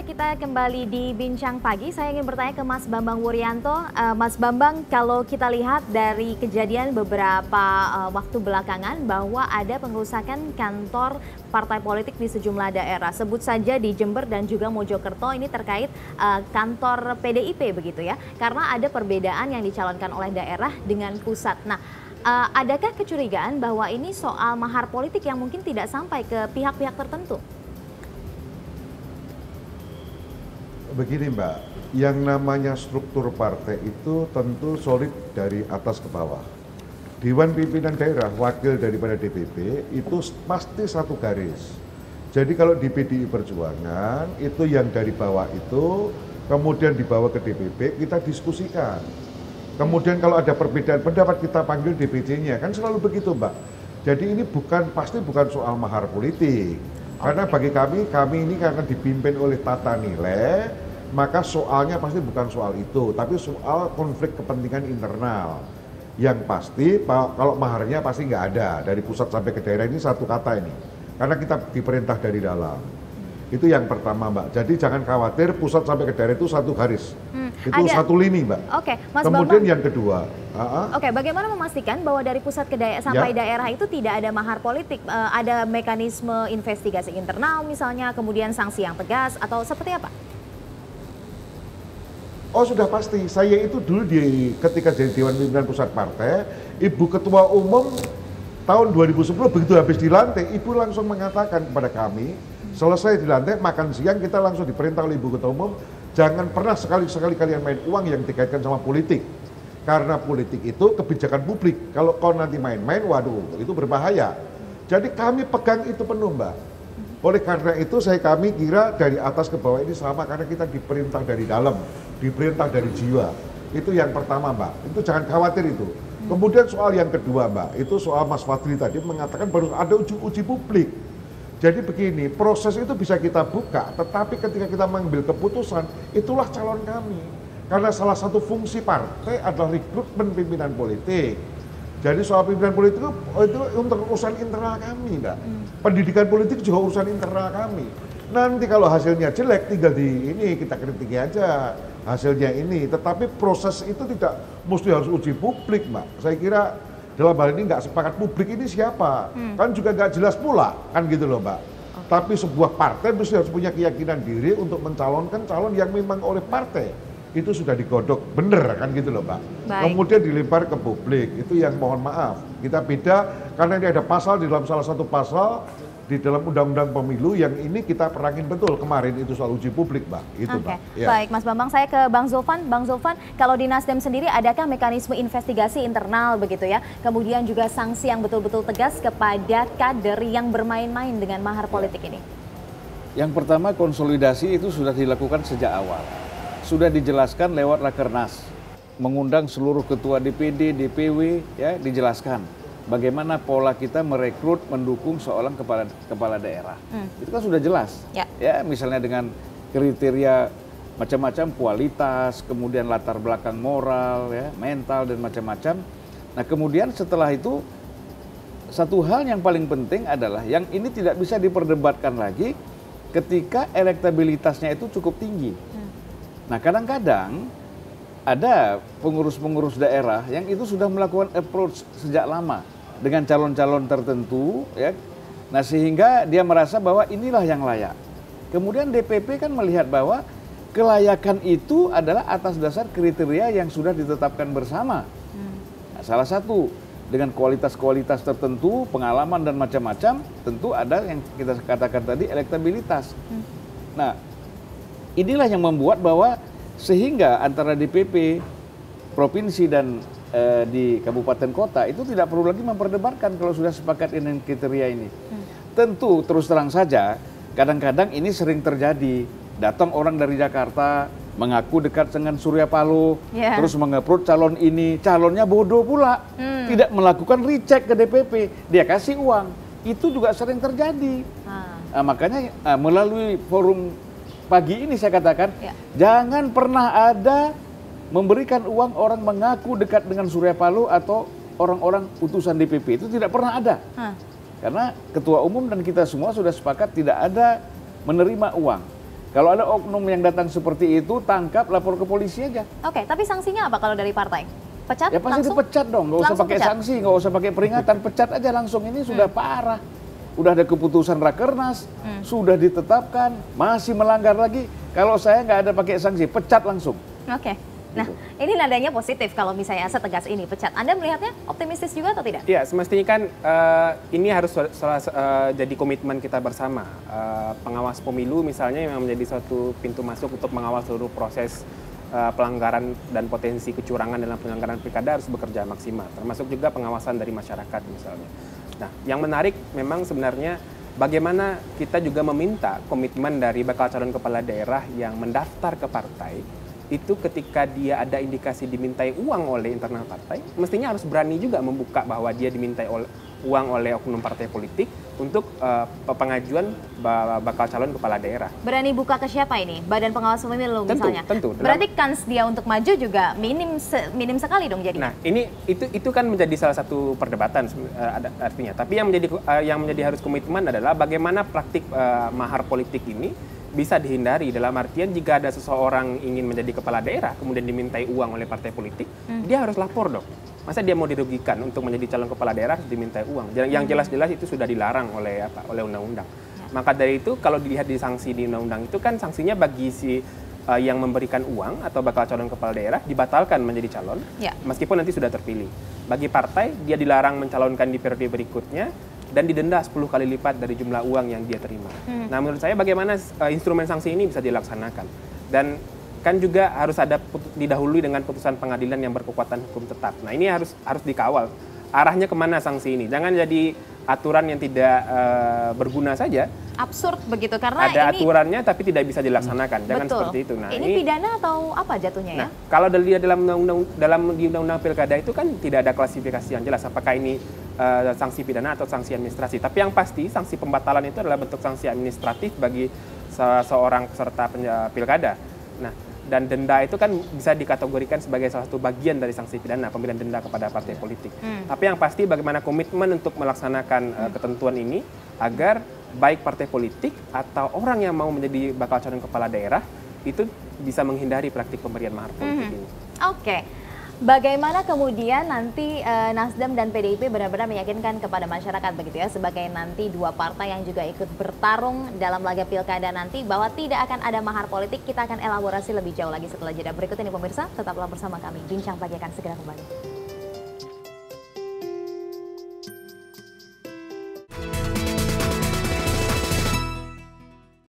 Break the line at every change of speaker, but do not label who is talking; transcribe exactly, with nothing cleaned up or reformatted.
kita kembali di Bincang Pagi. Saya ingin bertanya ke Mas Bambang Wuryanto. Uh, Mas Bambang, kalau kita lihat dari kejadian beberapa uh, waktu belakangan bahwa ada pengerusakan kantor partai politik di sejumlah daerah. Sebut saja di Jember dan juga Mojokerto, ini terkait uh, kantor P D I P begitu ya. Karena ada perbedaan yang dicalonkan oleh daerah dengan pusat. Nah, uh, adakah kecurigaan bahwa ini soal mahar politik yang mungkin tidak sampai ke pihak-pihak tertentu?
Begini Mbak, yang namanya struktur partai itu tentu solid dari atas ke bawah. Dewan Pimpinan Daerah, wakil daripada D P P itu pasti satu garis. Jadi kalau di P D I Perjuangan itu yang dari bawah itu kemudian dibawa ke D P P, kita diskusikan. Kemudian kalau ada perbedaan pendapat kita panggil D P C-nya, kan selalu begitu Mbak. Jadi ini bukan pasti bukan soal mahar politik. Karena bagi kami, kami ini karena dipimpin oleh tata nilai, maka soalnya pasti bukan soal itu, tapi soal konflik kepentingan internal. Yang pasti, kalau maharnya pasti nggak ada, dari pusat sampai ke daerah ini satu kata ini. Karena kita diperintah dari dalam. Itu yang pertama Mbak, jadi jangan khawatir pusat sampai ke daerah itu satu garis. Hmm, itu ada satu lini Mbak.
Oke, Mas
Kemudian
Bambang,
yang kedua. Uh-huh.
Oke, bagaimana memastikan bahwa dari pusat ke daerah sampai ya. daerah itu tidak ada mahar politik? Uh, ada mekanisme investigasi internal misalnya, kemudian sanksi yang tegas atau seperti apa?
Oh sudah pasti, saya itu dulu di ketika jadi Dewan Pimpinan Pusat Partai, Ibu Ketua Umum tahun dua ribu sepuluh begitu habis dilantik, Ibu langsung mengatakan kepada kami, selesai dilantik makan siang kita langsung diperintah oleh Ibu Ketua Umum, jangan pernah sekali-sekali kalian main uang yang dikaitkan sama politik. Karena politik itu kebijakan publik, kalau kau nanti main-main, waduh itu berbahaya. Jadi kami pegang itu penuh Mbak. Oleh karena itu saya kami kira dari atas ke bawah ini sama karena kita diperintah dari dalam, diperintah dari jiwa. Itu yang pertama Mbak, itu jangan khawatir itu. Kemudian soal yang kedua Mbak, itu soal Mas Fadli tadi mengatakan baru ada uji, uji publik. Jadi begini, proses itu bisa kita buka, tetapi ketika kita mengambil keputusan, itulah calon kami. Karena salah satu fungsi partai adalah rekrutmen pimpinan politik. Jadi soal pimpinan politik itu, itu untuk urusan internal kami, Mbak. Hmm. Pendidikan politik juga urusan internal kami. Nanti kalau hasilnya jelek, tinggal di ini kita kritiki aja hasilnya ini. Tetapi proses itu tidak mesti harus uji publik, Mbak. Saya kira dalam hal ini nggak sepakat publik ini siapa, hmm. kan juga nggak jelas pula, kan gitu loh, Mbak. Okay. Tapi sebuah partai mesti harus punya keyakinan diri untuk mencalonkan calon yang memang oleh partai itu sudah digodok bener kan gitu loh Mbak. Baik. Kemudian dilempar ke publik, itu yang mohon maaf kita beda karena ini ada pasal di dalam salah satu pasal di dalam undang-undang pemilu yang ini kita perangin betul kemarin itu soal uji publik Mbak. Itu
okay.
Mbak. Ya.
Baik Mas Bambang, saya ke Bang Zulfan. Bang Zulfan, kalau di Nasdem sendiri adakah mekanisme investigasi internal begitu ya? Kemudian juga sanksi yang betul-betul tegas kepada kader yang bermain-main dengan mahar politik ini?
Yang pertama konsolidasi itu sudah dilakukan sejak awal. Sudah dijelaskan lewat Rakernas, mengundang seluruh ketua D P D, D P W, ya dijelaskan bagaimana pola kita merekrut, mendukung seorang kepala kepala daerah. Hmm. Itu kan sudah jelas, ya. ya misalnya dengan kriteria macam-macam kualitas, kemudian latar belakang moral, ya, mental dan macam-macam. Nah kemudian setelah itu satu hal yang paling penting adalah yang ini tidak bisa diperdebatkan lagi ketika elektabilitasnya itu cukup tinggi. Hmm. Nah kadang-kadang ada pengurus-pengurus daerah yang itu sudah melakukan approach sejak lama dengan calon-calon tertentu, ya. Nah sehingga dia merasa bahwa inilah yang layak. Kemudian D P P kan melihat bahwa kelayakan itu adalah atas dasar kriteria yang sudah ditetapkan bersama. Hmm. Nah, salah satu dengan kualitas-kualitas tertentu, pengalaman dan macam-macam, tentu ada yang kita katakan tadi elektabilitas. Hmm. Nah inilah yang membuat bahwa sehingga antara D P P, provinsi dan e, di kabupaten kota itu tidak perlu lagi memperdebatkan kalau sudah sepakat dengan kriteria ini. Hmm. Tentu terus terang saja, kadang-kadang ini sering terjadi. Datang orang dari Jakarta, mengaku dekat dengan Surya Paloh, yeah. terus mengeprot calon ini, calonnya bodoh pula. Hmm. Tidak melakukan recheck ke D P P, dia kasih uang. Itu juga sering terjadi. Hmm. Nah, makanya nah, melalui forum pagi ini saya katakan, ya. jangan pernah ada memberikan uang orang mengaku dekat dengan Surya Paloh atau orang-orang utusan D P P. Itu tidak pernah ada. Hmm. Karena ketua umum dan kita semua sudah sepakat tidak ada menerima uang. Kalau ada oknum yang datang seperti itu, tangkap, lapor ke polisi aja.
Oke, tapi sanksinya apa kalau dari partai? Pecat
Ya pasti
langsung?
dipecat dong, nggak usah
Langsung
pakai
pecat?
sanksi, nggak usah pakai peringatan, pecat aja langsung. Ini sudah parah. Udah ada keputusan Rakernas,
Hmm.
sudah ditetapkan, masih melanggar lagi. Kalau saya nggak ada pakai sanksi, pecat langsung.
Oke. Nah,
Gitu.
ini nadanya positif kalau misalnya setegas ini pecat. Anda melihatnya optimistis juga atau tidak?
Ya, semestinya kan eh, ini harus salah eh, jadi komitmen kita bersama. Eh, pengawas pemilu misalnya yang menjadi suatu pintu masuk untuk mengawal seluruh proses eh, pelanggaran dan potensi kecurangan dalam penyelenggaraan pilkada harus bekerja maksimal. Termasuk juga pengawasan dari masyarakat misalnya. Nah, yang menarik memang sebenarnya bagaimana kita juga meminta komitmen dari bakal calon kepala daerah yang mendaftar ke partai, itu ketika dia ada indikasi dimintai uang oleh internal partai, mestinya harus berani juga membuka bahwa dia dimintai oleh, uang oleh oknum partai politik untuk uh, pengajuan bakal calon kepala daerah.
Berani buka ke siapa ini? Badan pengawas pemilu
Tentu,
misalnya?
tentu. Dalam-
Berarti kans dia untuk maju juga minim se- minim sekali dong jadi.
Nah, ini itu itu kan menjadi salah satu perdebatan uh, ada artinya. Tapi yang menjadi uh, yang menjadi harus komitmen adalah bagaimana praktik uh, mahar politik ini bisa dihindari, dalam artian jika ada seseorang ingin menjadi kepala daerah kemudian dimintai uang oleh partai politik, hmm. dia harus lapor dong. Masa dia mau dirugikan untuk menjadi calon kepala daerah harus dimintai uang? Yang jelas-jelas itu sudah dilarang oleh apa? Oleh undang-undang. Ya. Maka dari itu kalau dilihat di sanksi di undang-undang itu kan sanksinya bagi si uh, yang memberikan uang atau bakal calon kepala daerah dibatalkan menjadi calon, ya. Meskipun nanti sudah terpilih. Bagi partai dia dilarang mencalonkan di periode berikutnya dan didenda sepuluh kali lipat dari jumlah uang yang dia terima. Hmm. Nah, menurut saya bagaimana uh, instrumen sanksi ini bisa dilaksanakan? Dan kan juga harus ada didahului dengan putusan pengadilan yang berkekuatan hukum tetap. Nah, ini harus harus dikawal. Arahnya kemana sanksi ini? Jangan jadi aturan yang tidak uh, berguna saja.
Absurd begitu karena
ada
ini
aturannya tapi tidak bisa dilaksanakan. Jangan
betul.
Seperti itu. Nah,
ini, ini pidana atau apa jatuhnya
nah,
ya?
Kalau dilihat dalam undang-undang dalam di undang-undang pilkada itu kan tidak ada klasifikasi yang jelas apakah ini uh, sanksi pidana atau sanksi administrasi. Tapi yang pasti sanksi pembatalan itu adalah bentuk sanksi administratif bagi se- seorang peserta pilkada. Nah, dan denda itu kan bisa dikategorikan sebagai salah satu bagian dari sanksi pidana, pemberian denda kepada partai politik. Hmm. Tapi yang pasti bagaimana komitmen untuk melaksanakan hmm. uh, ketentuan ini agar baik partai politik atau orang yang mau menjadi bakal calon kepala daerah itu bisa menghindari praktik pemberian mahar politik hmm. ini.
Oke. Okay. Bagaimana kemudian nanti uh, Nasdem dan P D I P benar-benar meyakinkan kepada masyarakat begitu ya sebagai nanti dua partai yang juga ikut bertarung dalam laga pilkada nanti bahwa tidak akan ada mahar politik. Kita akan elaborasi lebih jauh lagi setelah jeda berikut ini pemirsa. Tetaplah bersama kami. Bincang Pagi akan segera kembali.